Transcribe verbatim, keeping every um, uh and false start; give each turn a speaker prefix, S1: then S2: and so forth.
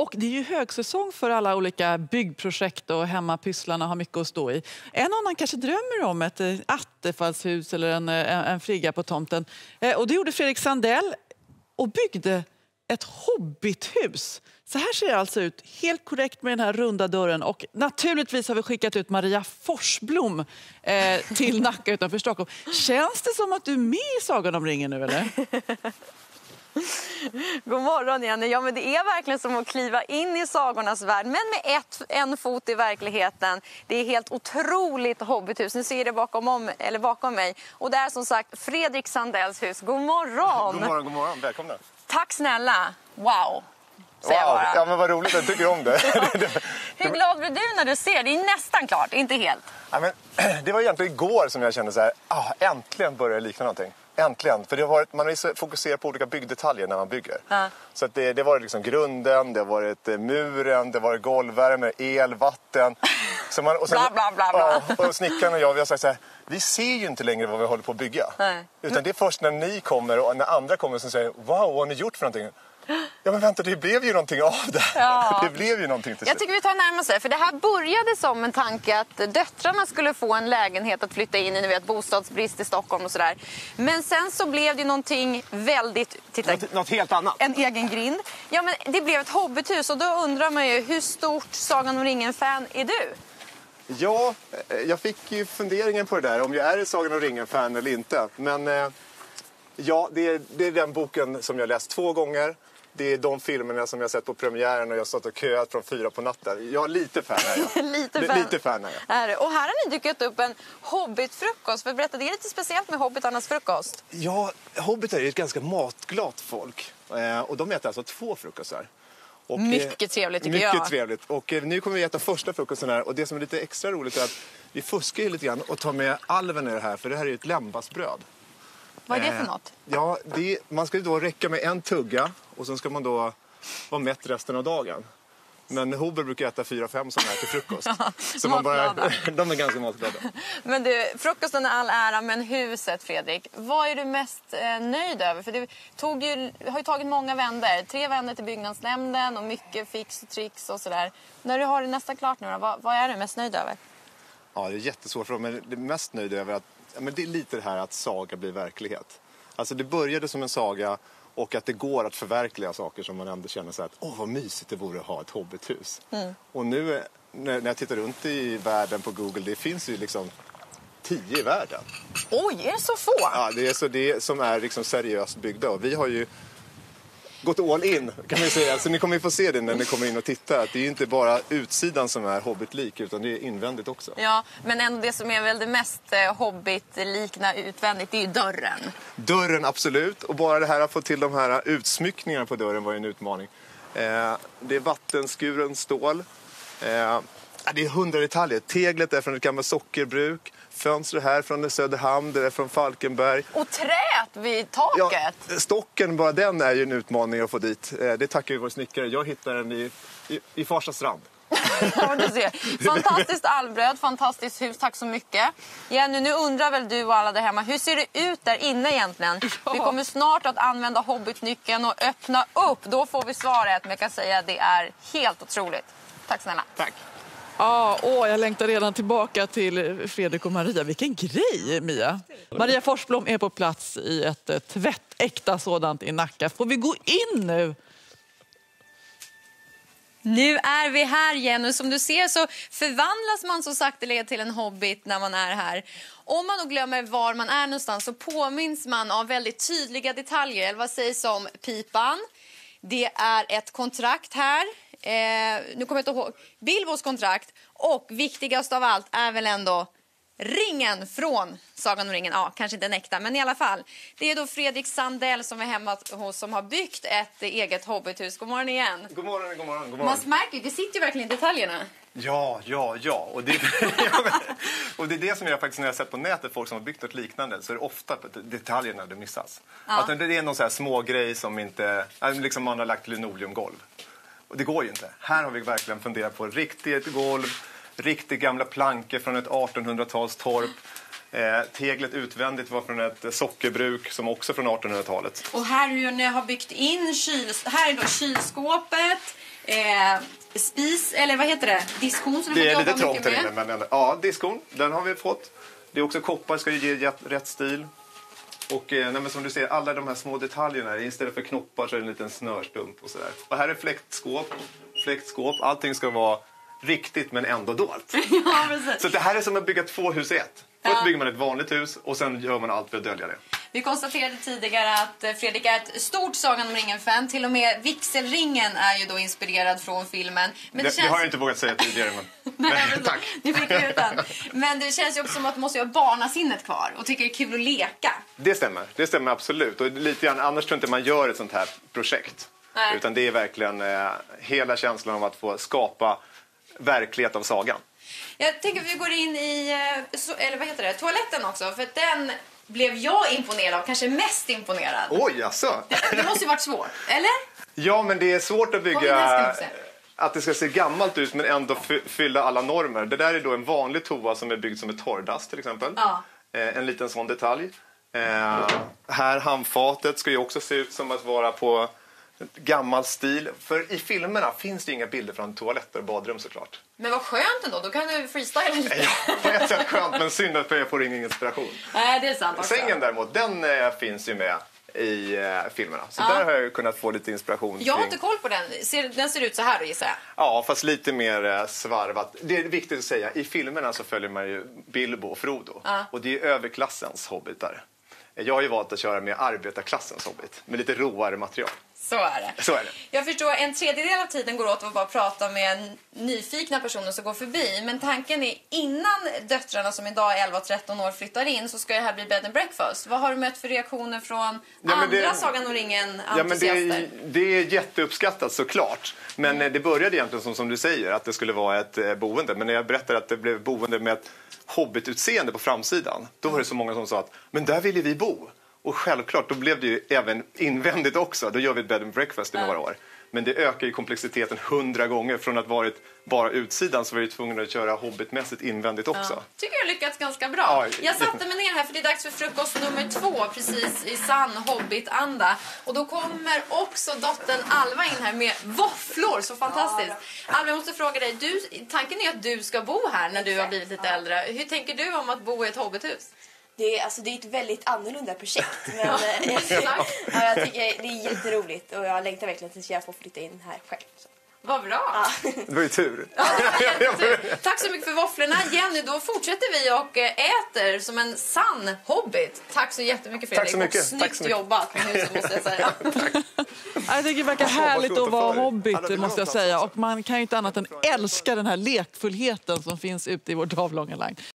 S1: Och det är ju högsäsong för alla olika byggprojekt och hemmapysslarna har mycket att stå i. En annan kanske drömmer om ett attefallshus eller en, en, en frigga på tomten. Och det gjorde Fredrik Sandell och byggde ett hobbithus. Så här ser det alltså ut, helt korrekt med den här runda dörren. Och naturligtvis har vi skickat ut Maria Forsblom eh, till Nacka utanför Stockholm. Känns det som att du är med i Sagan om ringen nu, eller?
S2: God morgon, Jenny. Ja, men det är verkligen som att kliva in i sagornas värld, men med ett, en fot i verkligheten. Det är helt otroligt hobbithus. Nu ser det bakom, om, eller bakom mig. Och det är som sagt Fredrik Sandells hus. God morgon!
S3: God morgon, god morgon. Välkomna.
S2: Tack snälla. Wow.
S3: Wow, ja men vad roligt, jag tycker om det.
S2: Ja. Hur glad blir du när du ser? Det är nästan klart, inte helt.
S3: Ja, men, det var egentligen igår som jag kände så här, ah, äntligen börjar det likna någonting. Äntligen, för det har varit, man har fokuserat på olika byggdetaljer när man bygger. Ja. Så att det, det var liksom grunden, det har varit muren, det var golvvärme, el, vatten. Så man, och sen,
S2: bla, bla, bla, bla.
S3: Ja, och snickaren och jag, vi har sagt så här, vi ser ju inte längre vad vi håller på att bygga. Nej. Utan det är först när ni kommer och när andra kommer som säger, wow, vad har ni gjort för någonting? Ja men vänta, det blev ju någonting av det. Ja. Det blev ju någonting till slut.
S2: Jag tycker vi tar närmare sig, för det här började som en tanke att döttrarna skulle få en lägenhet att flytta in i, ni vet, bostadsbrist i Stockholm och sådär. Men sen så blev det någonting väldigt, titta,
S3: något, något helt annat.
S2: En egen grind. Ja men det blev ett hobbithus och då undrar man ju, hur stort Sagan om ringen-fan är du?
S3: Ja, jag fick ju funderingen på det där, om jag är ett Sagan om ringen-fan eller inte. Men eh, ja, det är, det är den boken som jag läst två gånger. Det är de filmerna som jag sett på premiären och jag har stått och köat från fyra på natten. Jag är lite fan är jag.
S2: lite fan.
S3: Lite fan är jag.
S2: Är det? Och här har ni dykt upp en hobbitfrukost. För berätta, det är lite speciellt med hobbitarnas frukost.
S3: Ja, hobbitar är ett ganska matglat folk. Eh, och de äter alltså två frukostar. Och,
S2: mycket trevligt tycker
S3: mycket
S2: jag.
S3: Mycket trevligt. Och eh, nu kommer vi äta första frukosten här. Och det som är lite extra roligt är att vi fuskar ju lite grann och tar med alven i det här. För det här är ju ett lämbasbröd.
S2: Vad är det för något?
S3: Ja, det, man ska ju då räcka med en tugga och sen ska man då vara mätt resten av dagen. Men Hober brukar äta fyra, fem sådana här till frukost. Ja,
S2: så man bara,
S3: de är ganska matglada.
S2: Men du, frukosten är all ära, men huset, Fredrik. Vad är du mest eh, nöjd över? För det tog ju, har ju tagit många vänder. Tre vänder till byggnadsnämnden och mycket fix och tricks och sådär. När du har det nästan klart nu då, vad, vad är du mest nöjd över?
S3: Ja, det är jättesvårt för mig. Men det är mest nöjd över att ja, men det är lite det här att saga blir verklighet. Alltså det började som en saga och att det går att förverkliga saker som man ändå känner så att åh vad mysigt det vore att ha ett hobbithus. Mm. Och nu när jag tittar runt i världen på Google, det finns ju liksom tio i världen.
S2: Oj, är det så få?
S3: Ja, det är så det som är liksom seriöst byggda. Och vi har ju gått all in, kan man säga. Så ni kommer ju få se det när ni kommer in och tittar. Att det är ju inte bara utsidan som är hobbitlik, utan det är invändigt också.
S2: Ja, men ändå det som är väl det mest hobbitlikna utvändigt, det är ju dörren.
S3: Dörren, absolut. Och bara det här att få till de här utsmyckningarna på dörren var ju en utmaning. Eh, det är vattenskuren stål. Eh, det är hundra detaljer. Teglet är från ett gammalt sockerbruk. Fönster här från Söderhamn, det är från Falkenberg.
S2: Och trät vid taket.
S3: Ja, stocken, bara den är ju en utmaning att få dit. Det tackar ju vår snickare. Jag hittade den i, i, i Farsta strand.
S2: Ja, du ser. Fantastiskt allbröd, fantastiskt hus, tack så mycket. Jenny, nu undrar väl du och alla där hemma, hur ser det ut där inne egentligen? Ja. Vi kommer snart att använda hobbitnyckeln och öppna upp. Då får vi svaret, men jag kan säga att det är helt otroligt. Tack snälla.
S3: Tack.
S1: Ja, åh, jag längtar redan tillbaka till Fredrik och Maria. Vilken grej, Mia. Maria Forsblom är på plats i ett tvättäkta sådant i Nacka. Får vi gå in nu?
S2: Nu är vi här igen och som du ser så förvandlas man så sakteliga till en hobbit när man är här. Om man då glömmer var man är någonstans så påminns man av väldigt tydliga detaljer. Eller vad sägs om pipan? Det är ett kontrakt här. Eh, nu kommer jag inte ihåg. Bilbos kontrakt. Och viktigast av allt är väl ändå ringen från Sagan om ringen. Ja, kanske inte en äkta, men i alla fall. Det är då Fredrik Sandell som är hemma hos som har byggt ett eget hobbithus. God morgon igen.
S3: God morgon, god morgon, god morgon.
S2: Man märker ju, det sitter ju verkligen i detaljerna.
S3: Ja, ja, ja. Och det, och det är det som jag faktiskt när jag har sett på nätet folk som har byggt något liknande så är det ofta detaljerna det missas. Ja. Att det är någon så här små grej som inte, liksom man har lagt linoleumgolv. Och det går ju inte. Här har vi verkligen funderat på riktigt golv, riktigt gamla plankor från ett artonhundratals torp. Eh, teglet utvändigt var från ett sockerbruk som också från artonhundratalet.
S2: Och här har ni har byggt in kyl, här är då kylskåpet. Eh, spis, eller vad heter det? Diskon som
S3: Det är
S2: får
S3: lite
S2: jobba
S3: trångt
S2: mycket
S3: här
S2: med.
S3: inne, men ändå. Ja, diskon, den har vi fått. Det är också koppar, ska ju ge rätt stil. Och eh, nej, men som du ser, alla de här små detaljerna, istället för knoppar så är det en liten snörstump och sådär. Och här är fläktskåp, fläktskåp, allting ska vara riktigt men ändå dolt.
S2: Ja, precis.
S3: Så det här är som att bygga två hus i ett. Först
S2: Ja.
S3: bygger man ett vanligt hus och sen gör man allt för att dölja det.
S2: Vi konstaterade tidigare att Fredrik är ett stort Sagan om ringen-fan. Till och med vigselringen är ju då inspirerad från filmen. Men
S3: Det,
S2: det,
S3: det har jag inte vågat säga tidigare, men,
S2: Nej,
S3: men
S2: men
S3: tack.
S2: Ni fick ut den. Men det känns ju också som att man måste ha barnasinnet kvar och tycker det är kul att leka.
S3: Det stämmer, det stämmer absolut. Och lite grann, annars tror jag inte man gör ett sånt här projekt.
S2: Nej.
S3: Utan det är verkligen eh, hela känslan av att få skapa verklighet av sagan.
S2: Jag tänker att vi går in i eh, så, eller vad heter det, toaletten också. För att den blev jag imponerad av, kanske mest imponerad.
S3: Oj, alltså.
S2: Det, det måste ju varit svårt, eller?
S3: Ja, men det är svårt att
S2: Kom in
S3: bygga
S2: här, ska ni se.
S3: att det ska se gammalt ut men ändå fy- fylla alla normer. Det där är då en vanlig toa som är byggd som ett torrdass till exempel.
S2: Ja.
S3: Eh, en liten sån detalj. Eh, här handfatet ska ju också se ut som att vara på gammal stil. För i filmerna finns det inga bilder från toaletter och badrum såklart.
S2: Men vad skönt ändå, då kan du freestyla lite.
S3: Ja, på ett sätt skönt, men synd att jag får ingen inspiration.
S2: Nej, det är sant också.
S3: Sängen däremot, den eh, finns ju med i eh, filmerna. Så
S2: Ja.
S3: där har jag ju kunnat få lite inspiration.
S2: Jag har
S3: kring-
S2: inte koll på den. Ser, den ser ut så här, gissar jag.
S3: Ja, fast lite mer eh, svarvat. Det är viktigt att säga, i filmerna så följer man ju Bilbo och Frodo.
S2: Ja.
S3: Och det är överklassens hobbitar. Jag har ju valt att köra med arbetarklassens hobbit, med lite råare material.
S2: Så är det.
S3: Så är det.
S2: Jag förstår, en tredjedel av tiden går åt att bara prata med en nyfikna personer som går förbi. Men tanken är, innan döttrarna som idag är elva och tretton år flyttar in, så ska det här bli bed and breakfast. Vad har du mött för reaktioner från
S3: men
S2: andra
S3: det-
S2: Sagan om ringen
S3: Ja, men det,
S2: entusiaster?
S3: är, det är jätteuppskattat såklart. Men eh, det började egentligen som, som du säger, att det skulle vara ett eh, boende. Men när jag berättade att det blev boende med ett hobbitutseende på framsidan, då var det så många som sa att men där vill ju vi bo. Och självklart, då blev det ju även invändigt också. Då gör vi ett bed and breakfast i några år. Men det ökar ju komplexiteten hundra gånger. Från att varit bara utsidan så var vi tvungna att köra hobbitmässigt invändigt också.
S2: Ja. Tycker jag har lyckats ganska bra.
S3: Ja,
S2: jag satte mig ner här för det är dags för frukost nummer två, precis i sann hobbit-anda. Och då kommer också dottern Alva in här med våfflor, så fantastiskt. Alva, jag måste fråga dig, du, tanken är att du ska bo här när du har blivit lite äldre. Hur tänker du om att bo i ett hobbithus?
S4: Det är, alltså, det är ett väldigt annorlunda projekt. Men, eh, ja, jag tycker det är jätteroligt och jag längtar verkligen tills jag får flytta in här själv. Så.
S2: Vad bra!
S3: Det var ju tur.
S2: Ja, det var jättetur. Tack så mycket för våfflorna. Jenny, då fortsätter vi och eh, äter som en sann hobbit. Tack så jättemycket, Fredrik.
S3: Tack så mycket.
S2: Och snyggt
S3: Tack så mycket.
S2: jobbat med huset, måste jag säga.
S1: Jag tycker det verkar
S3: Alltså, vad
S1: härligt
S3: stort
S1: att vara
S3: för dig.
S1: hobbit,
S3: Alla vill ha
S1: måste jag
S3: plats
S1: säga.
S3: också.
S1: Och man kan ju inte annat än älska den här lekfullheten som finns ute i vårt avlånga land.